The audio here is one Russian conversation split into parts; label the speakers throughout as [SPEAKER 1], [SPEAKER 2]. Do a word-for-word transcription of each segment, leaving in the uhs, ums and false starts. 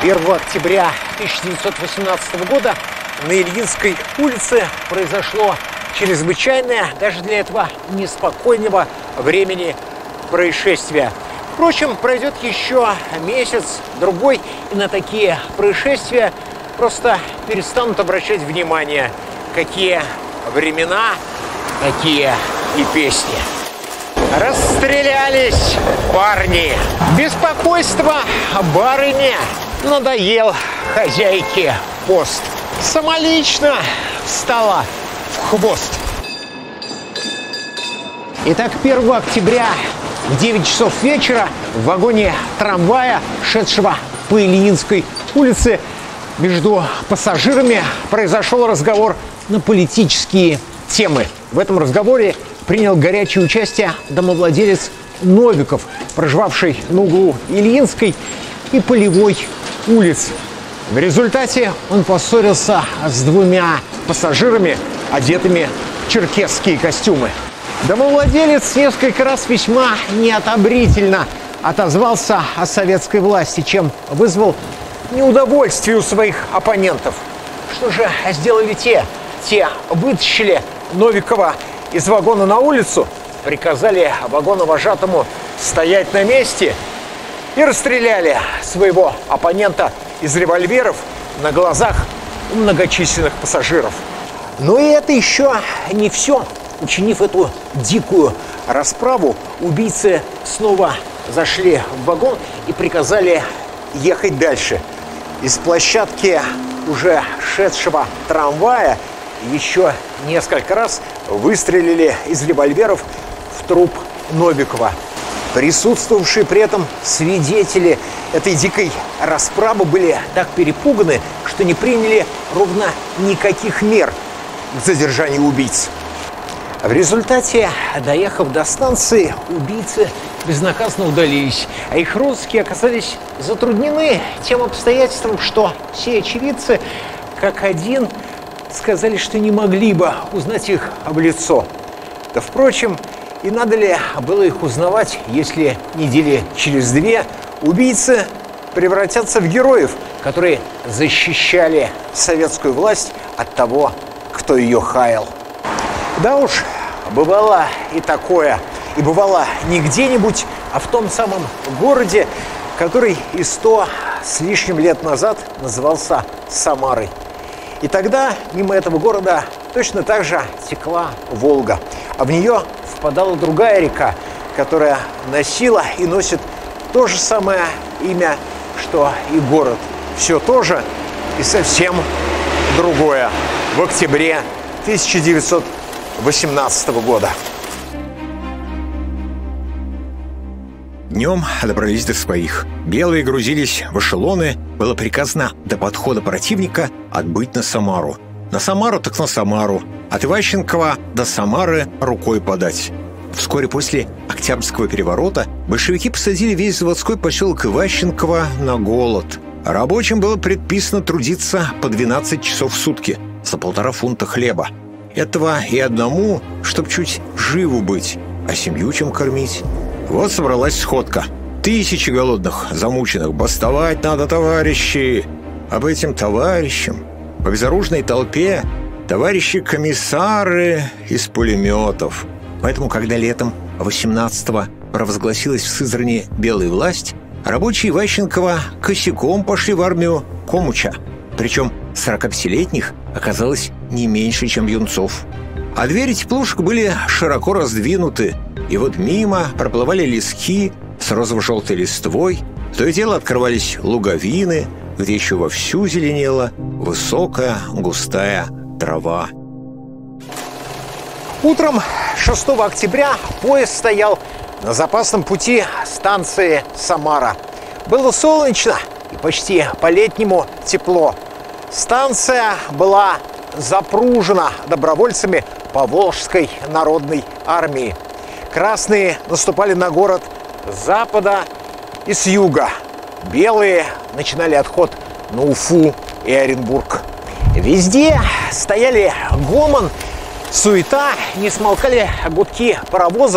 [SPEAKER 1] первого октября тысяча девятьсот восемнадцатого года на Ильинской улице произошло чрезвычайное, даже для этого неспокойного времени, происшествие. Впрочем, пройдет еще месяц-другой, и на такие происшествия просто перестанут обращать внимание. Какие времена, такие и песни. Расстрелялись парни. Беспокойство барыне надоел хозяйке пост. Самолично встала в хвост. Итак, первого октября в девять часов вечера в вагоне трамвая, шедшего по Ильинской улице, между пассажирами произошел разговор на политические темы. В этом разговоре принял горячее участие домовладелец Новиков, проживавший на углу Ильинской и Полевой улиц. В результате он поссорился с двумя пассажирами, одетыми в черкесские костюмы. Домовладелец несколько раз весьма неодобрительно отозвался о советской власти, чем вызвал неудовольствие у своих оппонентов. Что же сделали те? Те вытащили Новикова из вагона на улицу, приказали вагоновожатому стоять на месте и расстреляли своего оппонента из револьверов на глазах у многочисленных пассажиров. Но и это еще не все. Учинив эту дикую расправу, убийцы снова зашли в вагон и приказали ехать дальше. Из площадки уже шедшего трамвая еще несколько раз выстрелили из револьверов в труп Новикова. Присутствовавшие при этом свидетели этой дикой расправы были так перепуганы, что не приняли ровно никаких мер к задержанию убийц. В результате, доехав до станции, убийцы безнаказанно удалились, а их родственники оказались затруднены тем обстоятельством, что все очевидцы, как один, сказали, что не могли бы узнать их в лицо. Да, впрочем, и надо ли было их узнавать, если недели через две убийцы превратятся в героев, которые защищали советскую власть от того, кто ее хаял. Да уж, бывало и такое. И бывало не где-нибудь, а в том самом городе, который и сто с лишним лет назад назывался Самарой. И тогда мимо этого города точно так же текла Волга, а в нее впадала другая река, которая носила и носит то же самое имя, что и город. Все то же и совсем другое в октябре тысяча девятьсот восемнадцатого года.
[SPEAKER 2] Днем добрались до своих. Белые грузились в эшелоны. Было приказано до подхода противника отбыть на Самару. На Самару так на Самару. От Иващенкова до Самары рукой подать. Вскоре после Октябрьского переворота большевики посадили весь заводской поселок Иващенкова на голод. Рабочим было предписано трудиться по двенадцать часов в сутки за полтора фунта хлеба. Этого и одному, чтоб чуть живу быть, а семью чем кормить. Вот собралась сходка. Тысячи голодных, замученных. Бастовать надо, товарищи. Об этим товарищам по безоружной толпе товарищи комиссары из пулеметов. Поэтому, когда летом восемнадцатого провозгласилась в Сызрани белая власть, рабочие Иващенкова косяком пошли в армию Комуча. Причем сорокапятилетних оказалось не меньше, чем юнцов. А двери теплушек были широко раздвинуты, и вот мимо проплывали лески с розово-желтой листвой, то и дело открывались луговины, где еще вовсю зеленела высокая густая трава.
[SPEAKER 1] Утром шестого октября поезд стоял на запасном пути станции Самара. Было солнечно и почти по-летнему тепло. Станция была запружена добровольцами Поволжской народной армии. Красные наступали на город с запада и с юга. Белые начинали отход на Уфу и Оренбург. Везде стояли гомон, суета, не смолкали гудки паровозов,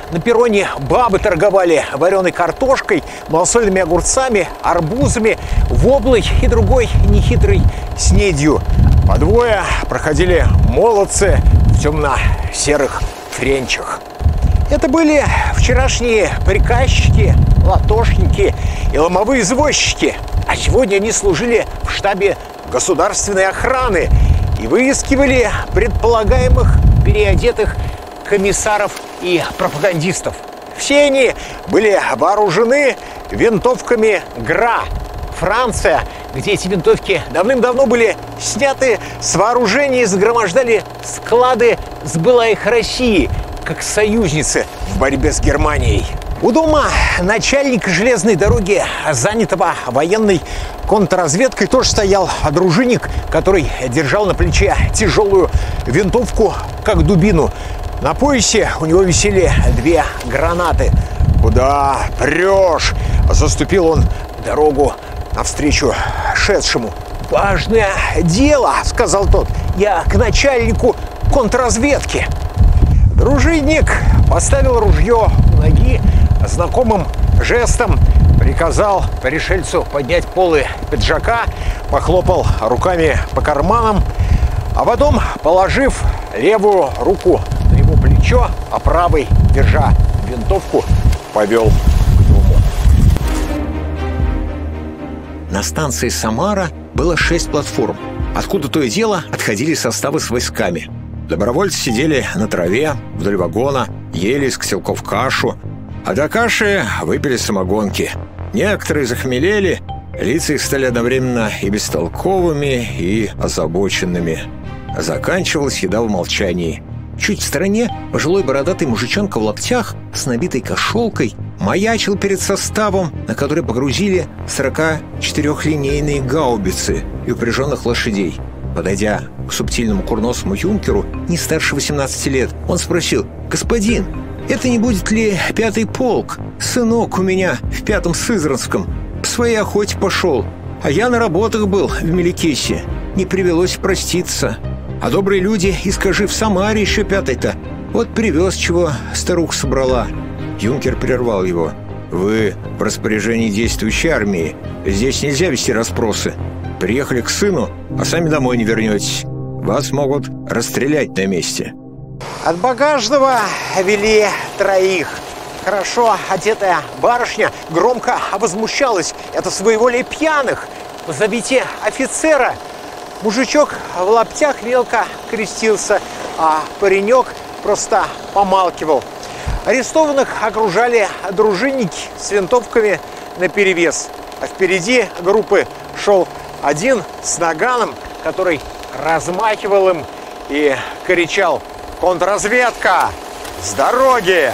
[SPEAKER 1] На перроне бабы торговали вареной картошкой, малосольными огурцами, арбузами, воблой и другой нехитрой снедью. По двое проходили молодцы в темно-серых френчах. Это были вчерашние приказчики, латошники и ломовые извозчики. А сегодня они служили в штабе государственной охраны и выискивали предполагаемых переодетых комиссаров и пропагандистов. Все они были вооружены винтовками ГРА. Франция, где эти винтовки давным-давно были сняты с вооружения и загромождали склады сбылаих России, как союзницы в борьбе с Германией. У дома начальника железной дороги, занятого военной контрразведкой, тоже стоял дружинник, который держал на плече тяжелую винтовку, как дубину. На поясе у него висели две гранаты. «Куда прешь?» – заступил он дорогу навстречу шедшему. «Важное дело», – сказал тот. «Я к начальнику контрразведки». Дружинник поставил ружье у ноги, знакомым жестом приказал пришельцу поднять полы пиджака, похлопал руками по карманам, а потом, положив левую руку на его плечо, а правой, держа винтовку, повел к дому.
[SPEAKER 2] На станции Самара было шесть платформ, откуда то и дело отходили составы с войсками. Добровольцы сидели на траве вдоль вагона, ели из котелков кашу, а до каши выпили самогонки. Некоторые захмелели, лица их стали одновременно и бестолковыми, и озабоченными. Заканчивалась еда в молчании. Чуть в стороне пожилой бородатый мужичонка в лаптях с набитой кошелкой маячил перед составом, на который погрузили сорокачетырехлинейные гаубицы и упряженных лошадей. Подойдя к субтильному курносому юнкеру, не старше восемнадцати лет, он спросил: «Господин, это не будет ли пятый полк? Сынок у меня в пятом Сызранском по своей охоте пошел, а я на работах был в Меликесе, не привелось проститься. А добрые люди, и скажи, в Самаре еще пятый-то, вот привез, чего старуха собрала». Юнкер прервал его: «Вы в распоряжении действующей армии, здесь нельзя вести расспросы. Приехали к сыну, а сами домой не вернетесь. Вас могут расстрелять на месте».
[SPEAKER 1] От багажного вели троих. Хорошо одетая барышня громко возмущалась: «Это своеволие пьяных! Позовите офицера!» Мужичок в лаптях мелко крестился, а паренек просто помалкивал. Арестованных окружали дружинники с винтовками наперевес, а впереди группы шел один с наганом, который размахивал им и кричал: «Контрразведка! С дороги!»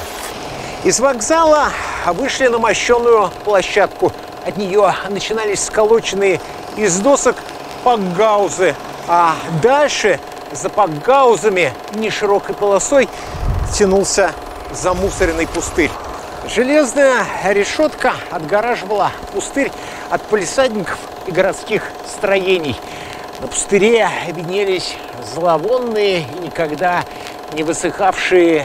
[SPEAKER 1] Из вокзала вышли на мощенную площадку. От нее начинались сколоченные из досок пакгаузы, а дальше за пакгаузами неширокой полосой тянулся замусоренный пустырь. Железная решетка отгораживала пустырь от палисадников и городских строений. На пустыре виднелись зловонные и никогда не высыхавшие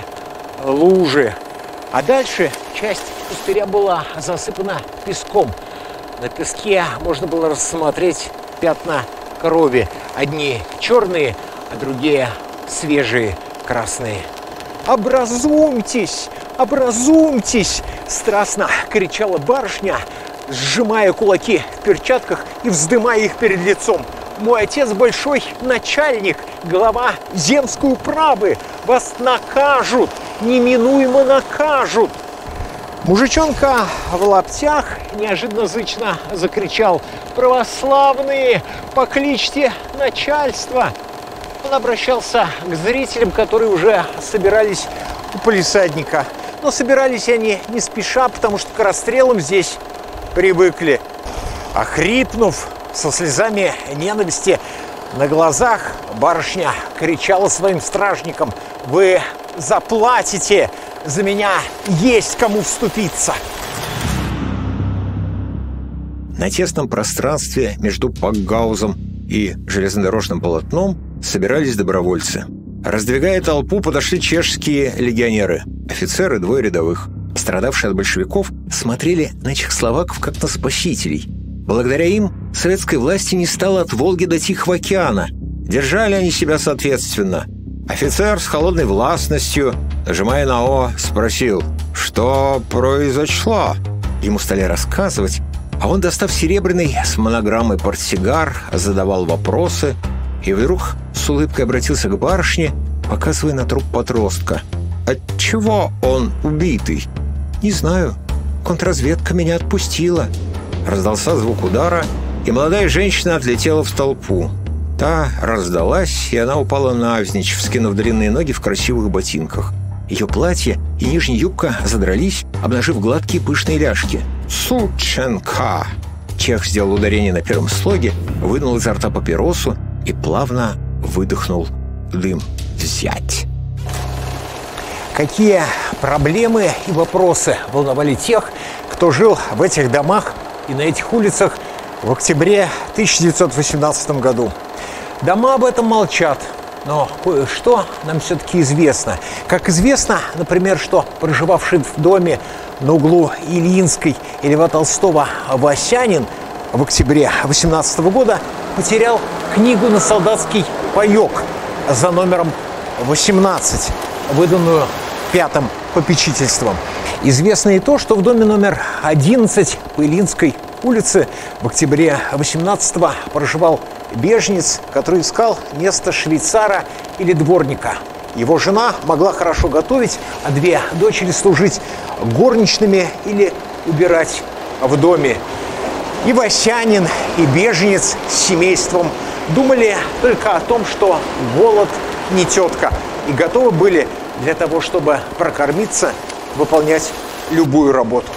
[SPEAKER 1] лужи. А дальше часть пустыря была засыпана песком. На песке можно было рассмотреть пятна крови. Одни черные, а другие свежие, красные. «Образумьтесь! Образумьтесь!» – страстно кричала барышня, сжимая кулаки в перчатках и вздымая их перед лицом. «Мой отец большой начальник, глава земской управы. Вас накажут, неминуемо накажут!» Мужичонка в лаптях неожиданно зычно закричал: «Православные, покличьте начальство!» Он обращался к зрителям, которые уже собирались у палисадника. Но собирались они не спеша, потому что к расстрелам здесь привыкли. Охрипнув, со слезами ненависти на глазах, барышня кричала своим стражникам: «Вы заплатите! За меня есть кому вступиться!»
[SPEAKER 2] На тесном пространстве между пакгаузом и железнодорожным полотном собирались добровольцы. Раздвигая толпу, подошли чешские легионеры. офицер и двое рядовых. Пострадавшие от большевиков смотрели на чехословаков как на спасителей. Благодаря им советской власти не стало от Волги до Тихого океана. Держали они себя соответственно. Офицер с холодной властностью, нажимая на «О», спросил: «Что произошло?» Ему стали рассказывать, а он, достав серебряный с монограммой портсигар, задавал вопросы и вдруг с улыбкой обратился к барышне, показывая на труп подростка. «Отчего он убитый?» «Не знаю. Контрразведка меня отпустила». Раздался звук удара, и молодая женщина отлетела в толпу. Та раздалась, и она упала навзничь, вскинув длинные ноги в красивых ботинках. Ее платье и нижняя юбка задрались, обнажив гладкие пышные ляжки. «Сученка!» Чех сделал ударение на первом слоге, вынул изо рта папиросу и плавно выдохнул дым. «Взять!»
[SPEAKER 1] Какие проблемы и вопросы волновали тех, кто жил в этих домах и на этих улицах в октябре тысяча девятьсот восемнадцатом году? Дома об этом молчат, но кое-что нам все-таки известно. Как известно, например, что проживавший в доме на углу Ильинской и Льва Толстого Васянин в октябре восемнадцатого года потерял книгу на солдатский паёк за номером восемнадцать, выданную пятым попечительством. Известно и то, что в доме номер одиннадцать по Ильинской улице в октябре восемнадцатого проживал беженец, который искал место швейцара или дворника. Его жена могла хорошо готовить, а две дочери служить горничными или убирать в доме. И Васянин, и беженец с семейством думали только о том, что голод не тетка, и готовы были для того, чтобы прокормиться, выполнять любую работу.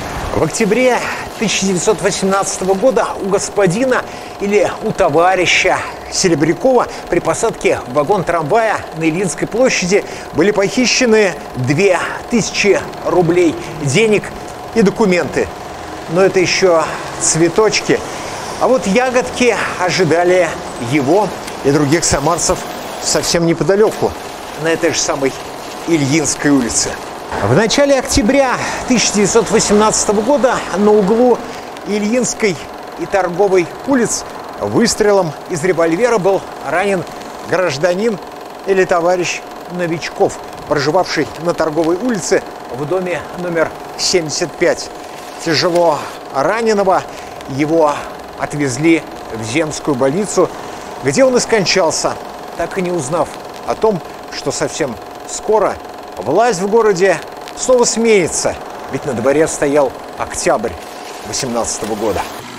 [SPEAKER 1] В октябре тысяча девятьсот восемнадцатого года у господина или у товарища Серебрякова при посадке в вагон трамвая на Ильинской площади были похищены две тысячи рублей денег и документы. Но это еще цветочки. А вот ягодки ожидали его и других самарцев совсем неподалеку, на этой же самой Ильинской улице. В начале октября тысяча девятьсот восемнадцатого года на углу Ильинской и Торговой улиц выстрелом из револьвера был ранен гражданин или товарищ Новичков, проживавший на Торговой улице в доме номер семьдесят пять. Тяжело раненого его отвезли в Земскую больницу, где он и скончался, так и не узнав о том, что совсем скоро власть в городе снова сменится, ведь на дворе стоял октябрь восемнадцатого года.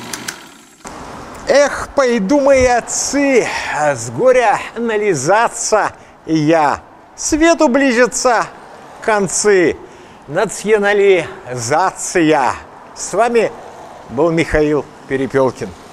[SPEAKER 1] Эх, пойду, мои отцы, с горя нализаться я, свету близится концы, национализация. С вами был Михаил Перепелкин.